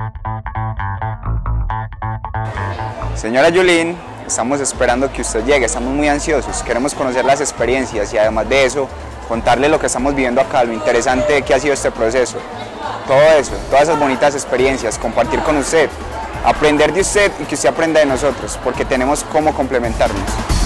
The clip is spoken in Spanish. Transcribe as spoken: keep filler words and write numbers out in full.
Señora Yulín, estamos esperando que usted llegue, estamos muy ansiosos, queremos conocer las experiencias y además de eso, contarle lo que estamos viviendo acá, lo interesante que ha sido este proceso. Todo eso, todas esas bonitas experiencias, compartir con usted, aprender de usted y que usted aprenda de nosotros, porque tenemos cómo complementarnos.